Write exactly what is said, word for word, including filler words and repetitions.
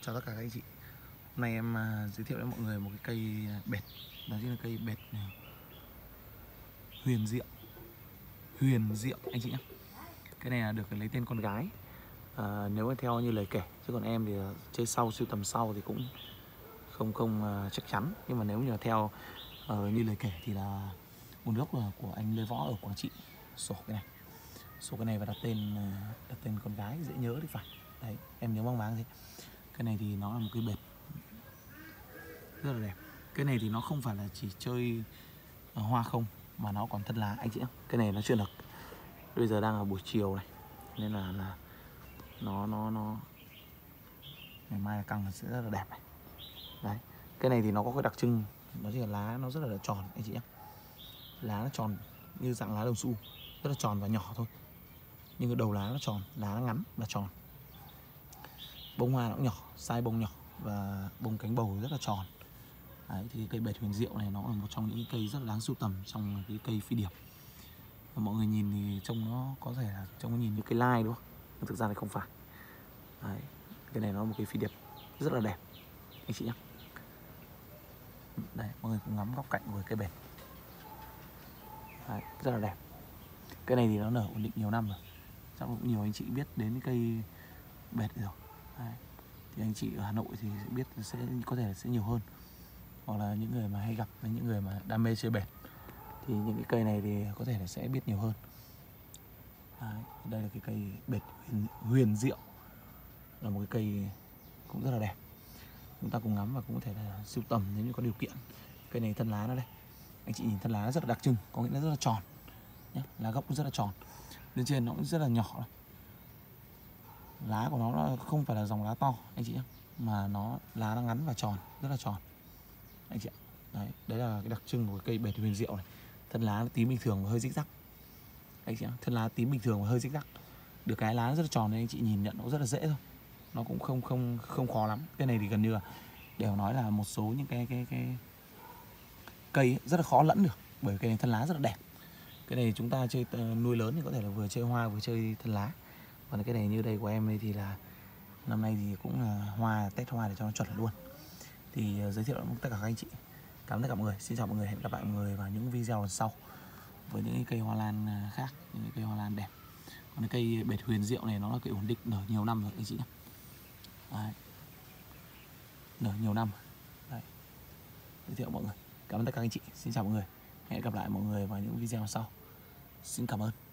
Chào tất cả các anh chị. Hôm nay em uh, giới thiệu với mọi người một cái cây bệt. Đó chính là cây bệt huyền diệu. Huyền diệu anh chị nhé. Cái này là được lấy tên con gái, à, nếu mà theo như lời kể. Chứ còn em thì chơi sau, sưu tầm sau thì cũng không không uh, chắc chắn. Nhưng mà nếu như là theo uh, như lời kể thì là nguồn gốc là của anh Lê Võ ở Quảng Trị. Sổ cái này, sổ cái này và đặt tên uh, đặt tên con gái dễ nhớ thì phải. Đấy, em nhớ mang máng thế. Cái này thì nó là một cây bệt rất là đẹp. Cái này thì nó không phải là chỉ chơi hoa không, mà nó còn thân lá anh chị nhé. Cái này nó chưa được, bây giờ đang là buổi chiều này, nên là, là nó nó nó ngày mai căng sẽ rất là đẹp này. Đấy, cái này thì nó có cái đặc trưng, đó chính là lá nó rất là tròn anh chị nhé. Lá nó tròn như dạng lá đồng xu, rất là tròn và nhỏ thôi, nhưng cái đầu lá nó tròn, lá nó ngắn và tròn. Bông hoa nó cũng nhỏ, size bông nhỏ và bông cánh bầu rất là tròn. Đấy, thì cây bệt huyền diệu này nó là một trong những cây rất là đáng sưu tầm trong cái cây phi điệp. Và mọi người nhìn thì trông nó có thể là trông nó nhìn như cây lai đúng không? Nhưng thực ra thì không phải. Đấy, cái này nó là một cây phi điệp rất là đẹp anh chị nhé. Đây, mọi người cùng ngắm góc cạnh của cây bệt. Đấy, rất là đẹp. Cây này thì nó nở ổn định nhiều năm rồi. Chắc cũng nhiều anh chị biết đến cây bệt rồi. Đấy, thì anh chị ở Hà Nội thì biết sẽ có thể sẽ nhiều hơn, hoặc là những người mà hay gặp với những người mà đam mê chơi bệt thì những cái cây này thì có thể là sẽ biết nhiều hơn. Đấy, đây là cái cây bệt huyền, huyền diệu, là một cái cây cũng rất là đẹp. Chúng ta cùng ngắm và cũng có thể là sưu tầm nếu như có điều kiện. Cây này thân lá nó đây, anh chị nhìn thân lá nó rất là đặc trưng, có nghĩa là rất là tròn nhé. Lá gốc nó rất là tròn, lên trên nó cũng rất là nhỏ. Lá của nó, nó không phải là dòng lá to anh chị nhé, mà nó lá nó ngắn và tròn, rất là tròn anh chị ạ. Đấy, đấy là cái đặc trưng của cây bệt huyền diệu này. Thân lá nó tím bình thường và hơi rích rắc anh chị ạ. Thân lá tím bình thường và hơi rích rắc, được cái lá rất là tròn nên anh chị nhìn nhận nó rất là dễ thôi, nó cũng không không không khó lắm. Cái này thì gần như là đều nói là một số những cái cái cái cây rất là khó lẫn được, bởi cây này thân lá rất là đẹp. Cái này chúng ta chơi nuôi lớn thì có thể là vừa chơi hoa vừa chơi thân lá. Còn cái này như đây của em đây thì là năm nay thì cũng là hoa, test hoa để cho nó chuẩn luôn. Thì uh, giới thiệu với tất cả các anh chị. Cảm ơn tất cả mọi người. Xin chào mọi người, hẹn gặp lại mọi người vào những video lần sau với những cây hoa lan khác, những cây hoa lan đẹp. Còn cái cây bệt huyền diệu này nó là cây ổn định, nở nhiều năm rồi anh chị nhé. Đấy, nở nhiều năm. Đấy, giới thiệu mọi người. Cảm ơn tất cả các anh chị. Xin chào mọi người, hẹn gặp lại mọi người vào những video sau. Xin cảm ơn.